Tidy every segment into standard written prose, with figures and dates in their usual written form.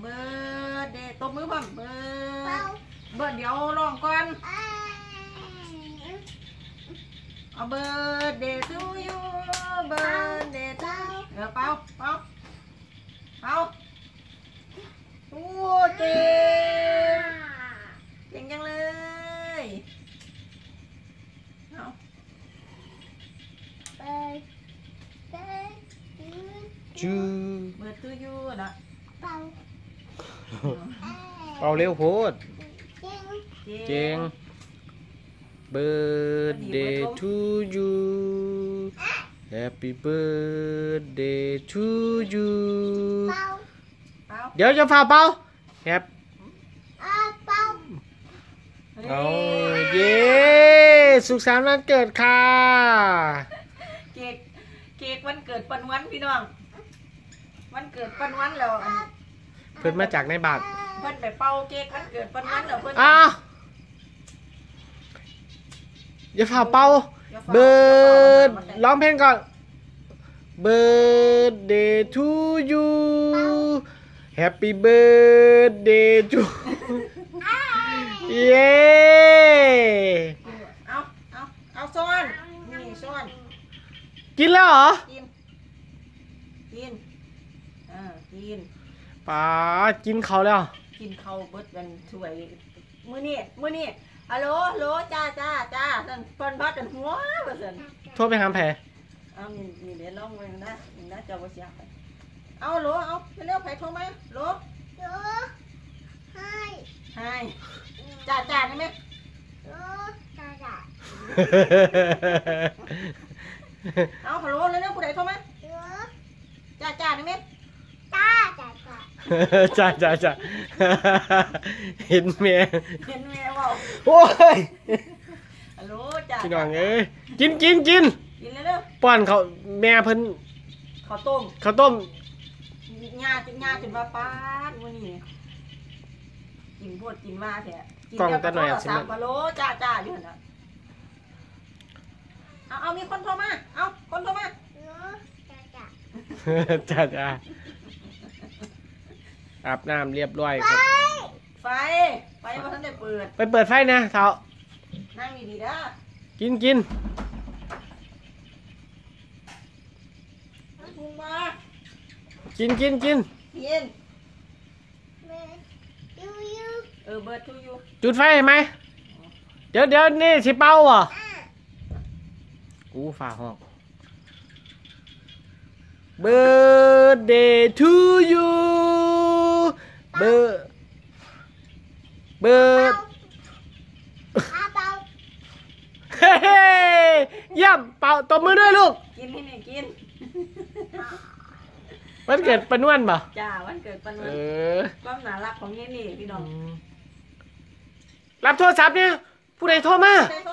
birthday ตบมือพร้อมเบิร์ดเดี๋ยวร้องก่อนเอา birthday to you birthday to เป่าโอ้เก่งจังเลยเอาจูเบิร์ดทูยูนะเป่าเร็วโพดเจ๋ง birthday to you happy birthday to you เดี๋ยวจะฝ่าเป่าแฮปเอาเย้สุขสันต์วันเกิดค่ะเค้กวันเกิดปันวันพี่น้องวันเกิดปันวันแล้วเพิ่นมาจากในบาทเพิ่นไปเป่าเค้กวันเกิดปันวันแล้วเพิ่นอย่าฝ่าเป่าเบิร์ดร้องเพลงก่อน birthday to you happy birthday to เย้เอาซ้อนนี่ซ้อนกินแล้วเหรอกินป้ากินเขาแล้วกินเขาเบิดกันช่วยมื้อนี้ฮัลโหลจ้านั่นเพิ่นพัดกันหัวว่าซั่นโทรไปหาแผลเอานี่เดี๋ยวลองไว้นะเจ้าบ่เสียไปเอาโหลเอาเร็วๆไผโทรมาโหลให้จ้าได้มั้ยจ้าเอาฮัลโหลเร็วๆผู้ใดโทรมาจ้าได้มั้ยจ้าเห็นแม่ว่าโอ้ยฮัลโหลจ้าพี่น้องเอ้ยกินเร็วป้อนเขาแม่เพิ่นข้าวต้มงาจนว่าป้าดมื้อนี้กินพวดกินมาแท้กล่องตะหน่อยสิฮัลโหลจ้าอยู่หั่นน่ะเอามีคนโทรมาคนโทรมาจ้าอาบน้ำเรียบร้อยครับไฟมาทันได้เปิดไปเปิดไฟนะเท้านั่งดีๆนะกินพุงมากินเบิร์ดทูยูจุดไฟไหมเดี๋ยวนี่สิเป่าอ่ะกูฝ่าห้อง birthday to you bird เฮ้เยี่ยมเป่าตบมือด้วยลูกกินให้หน่อยกินวันเกิดปนวนป่ะจ้าวันเกิดปนวนความน่ารักของยี่นี่พี่น้องรับโทรศัพท์เนี่ยผู้ใดโทรมา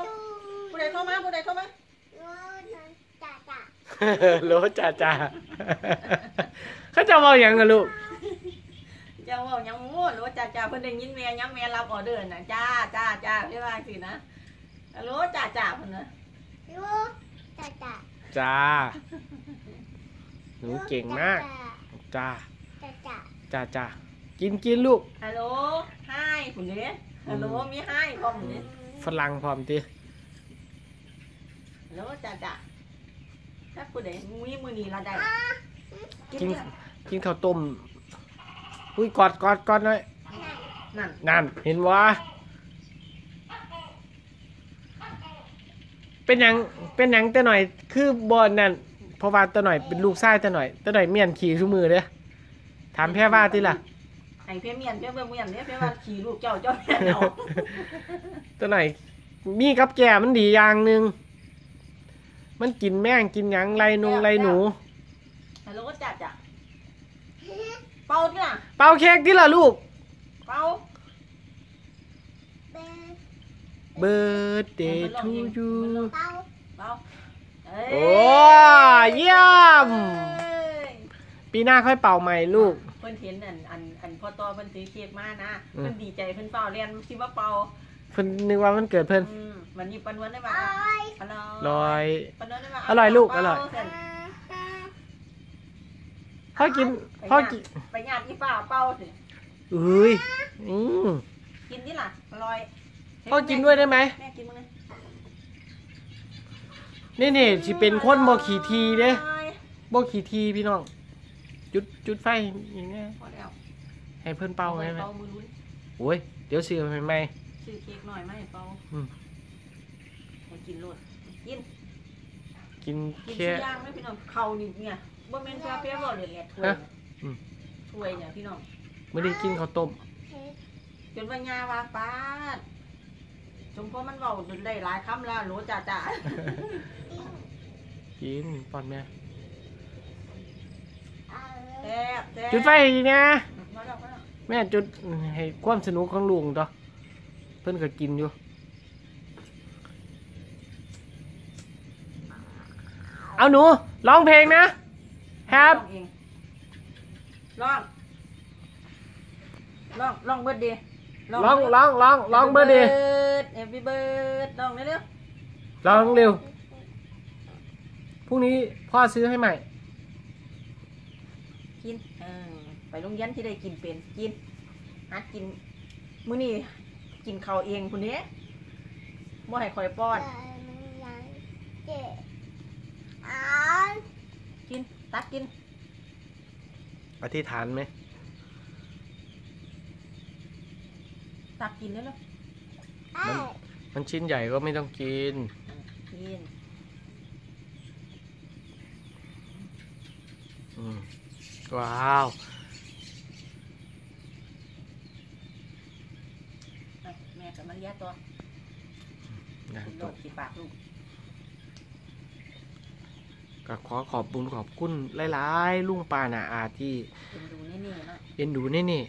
โลจ่าเขาจะบอกอย่างกันลูกจะบอกยังงูโลจ่าเพิ่นได้ยินแม่ยังแม่รับออเดอร์น่ะจ้าเรียกว่าสินะโลจ่าเพิ่นนะจ้าหนูเก่งมากจ้ากินลูกฮัลโหลให้คุณเด้ฮัลโหลมีให้พร้อมเด้ฝรั่งพร้อมติโลจ่าถ้าผู้ใดมือนี้เราได้กินข้าวต้มอุ้ยกอดหน่อยนั่นเห็นวะเป็นหยังแต่หน่อยคือบอลนั่นเพราะว่าแต่หน่อยเป็นลูกชายแต่หน่อยเมียนขี่ชั่วมือเด้อถามแพ่ว่าติล่ะไอ้เมียนเนี่ยแพ่ว่าขี่ลูกเจ้าแม่เนาะแต่หน่อยมีกับแก่มันดีอย่างนึงมันกินแม่งกินหยังไรหนูฮัลโหลจ้าเป่าที่น่ะเป่าเค้กที่ล่ะลูกเป่า birthday to you เป่าโอ้เยี่ยมปีหน้าค่อยเป่าใหม่ลูกเพิ่นเห็นอันพอตอเพิ่นซื้อเค้กมานะเพิ่นดีใจเพิ่นเป่าเรียนสิว่าเป่าเพิ่นนึกว่ามันเกิดเพิ่นมันมีปนวนได้มาอร่อยลูกอร่อยพ่อกินไปงานที่ป้าเป่าสิเอ้ยมกินดิล่ะอร่อยพ่อกินด้วยได้ไหมแม่กินมั้งเลยนี่สิเป็นคนบ่ขี่ทีเด้บ่ขี่ทีพี่น้องจุดไฟอย่างเงี้ยพอแล้วให้เพิ่นเป่าไงไหมเป่ามือลุ้นโอ้ยเดี๋ยวซื้อใหม่ซื้อเค้กหน่อยไหมเป่าอืมให้กินโลดกินๆกินกินแค่ชิ้นย่างไหมพี่น้องเขานี่เนี่ยบ่แม่นเปรี้ยวๆบ่เลยเนี่ยถ้วยฮะเนี่ยอืมถ้วยเนี่ยพี่น้องไม่ได้กินข้าวต้มจนว่ายาว่าป้าดจงเพราะมันเว้าได้หลายคำแล้วโหลจ่ากินปอนแม่แซ่บแซ่บจุดไฟอีกนะมาแล้วมาแล้วแม่จุดให้ความสนุกของลุงต่อเพิ่นก็กินอยู่เอาหนูร้องเพลงนะแฮปลองเองลองเบิร์ดดีร้องเบอร์ดีเอฟวีเบิร์ดลองเร็วร้องเร็วพรุ่งนี้พ่อซื้อให้ใหม่ๆกินไปโรงเรียนที่ได้กินเป็นกินหัดกินมื้อนี้กินข้าวเองคนนี้บ่ให้คอยป้อนกินตักกินอธิษฐานไหมตักกินเร็วมันชิ้นใหญ่ก็ไม่ต้องกินๆกินว้าวแม่กับมันเลี้ยตัวนะกินโลดกินปากลูกก็ขอขอบคุณหลายๆลุงป้านาอาที่เป็นดูนี่ๆเนาะเอ็นดูนี่นี่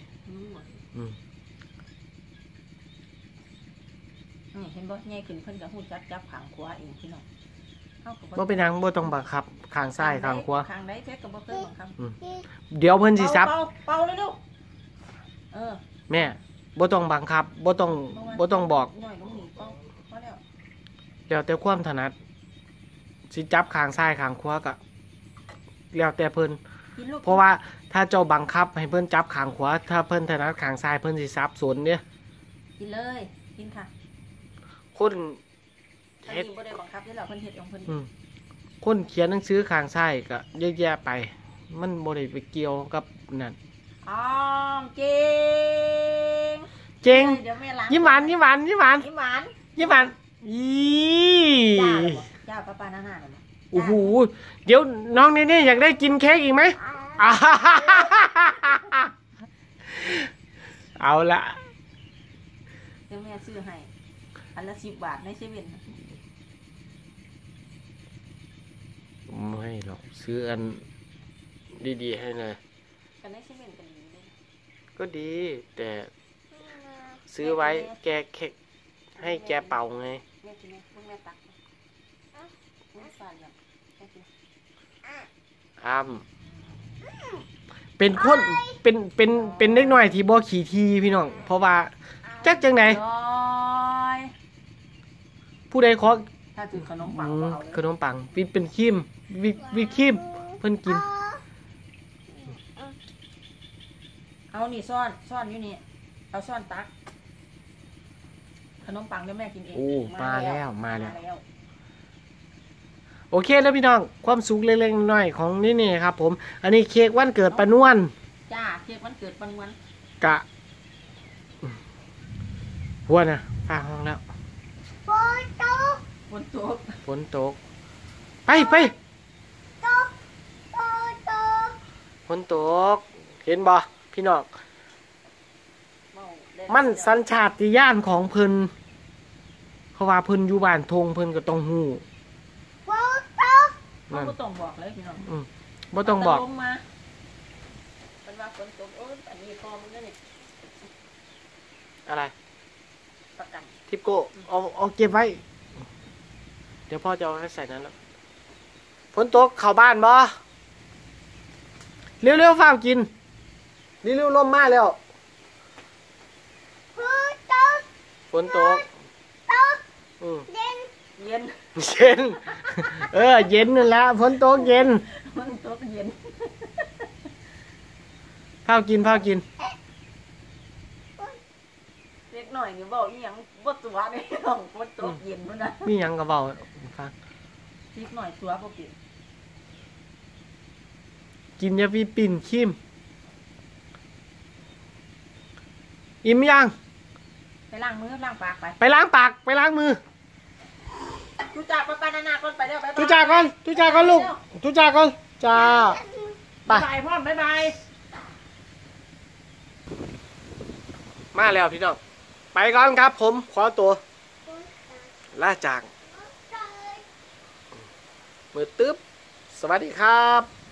เห็นบ่ใหญ่ขึ้นเพิ่นก็ฮู้จับขางขวาเองพี่น้องเฮาก็บ่เป็นหยังบ่ต้องบังคับข้างซ้ายข้างขวาข้างใดเพชรก็บ่เคยบังคับเดี๋ยวเพิ่นสิซับเป่าเลยลูกอแม่บ่ต้องบังคับบ่ต้องบอกหน่อยลงนี่เป่าพอแล้วแล้วแต่ความถนัดสิจับข้างซ้ายข้างขวาก็แล้วแต่เพิ่นกินลูกเพราะว่าถ้าเจ้าบังคับให้เพิ่นจับข้างขวาถ้าเพิ่นถนัดข้างซ้ายเพิ่นสิซับสนเนี่ยกินเลยกินค่ะคนอันเฮ็ดนี้บ่ได้บังคับเด้อล่ะเพิ่นเฮ็ดของเพิ่นคนเขียนหนังสือข้างซ้ายก็เยอะแยะไป มันบ่ได้ไปเกี่ยวกับนั่นอ้อมเก่งเจ๋งเดี๋ยวแม่ล้างยิ้มหวานยิ้มหวานยิ้มหวานยิ้มหวานยิ้มหวานอีจ้าป้าหน้าๆเลยบ่โอ้โหเดี๋ยวน้องนี่อยากได้กินเค้กอีกไหมอ่าเอาละเดี๋ยวแม่ซื้อให้อันละ10 บาทในเซเว่นไม่หรอกซื้ออันดีๆให้หน่อยกันในเซเว่นก็ดีเลยก็ดี แต่ซื้อไว้แกเค้กให้แกเป่าไงแม่กินไหมเบิ่งแม่ตักแม่ฝาดอย่างแม่กินอ้ำเป็นคนเป็นเล็กน้อยที่บ่ขี่ทีพี่น้อง เพราะว่าจักจังไหนร้อยผู้ใดขอถ้าถือขนมปังก็เอาเลยขนมปังเป็นครีมวิปครีมเพิ่นกินเอานี่ซ่อนอยู่นี่เอาซ่อนตักขนมปังเดี๋ยวแม่กินเองโอ้มาแล้วแล้วโอเคแล้วพี่น้องความสุขเล็กๆน้อยๆของนี่ครับผม อันนี้เค้กวันเกิดปานวลจ้าเค้กวันเกิดปันวันกะหัวนะฟ้าห้องแล้วฝนตกฝนตกไปฝนตกเห็นบ่พี่น้องมันสัญชาติญาณของเพิ่นเขาว่าเพิ่นอยู่บ้านทงเพิ่นก็ต้องฮู้เขาก็ต้องบอกเลยพี่น้องบ่ต้องบอกลมมาเป็นว่าฝนตกโอ้ยอันนี้พอมันนี่อะไรประกันทิปโก้เอาเก็บไว้ เดี๋ยวพ่อจะเอาให้ใส่นั้นแล้วฝนตกเข้าบ้านบ่เร็วๆฟ้าวกินเร็วๆลมมาแล้วฝนตกเย็นเย็น เย็นนั่นแหละฝนตกเย็นฝนตกเย็นฟ้าวกินหน่อยนี่บอกอีหยังบ่ตัวนี่ของบ่ตกเย็นพุ่นน่ะมีหยังก็เว้าฟังเด็กหน่อยตัวบ่เป็นกินยาฟีปิ่นคิมอิ่มยังไปล้างมือล้างปากไปไปล้างปากไปล้างมือทุจ่าไปนานาก่อนไปเด้อไปทุจากก่อนทุจาก่อนลูกทุจาก่อนจ้าไปบายพ่อมบ๊ายบายมาแล้วพี่น้องไปก่อนครับผมขอตัวลาจากมือตึ๊บสวัสดีครับ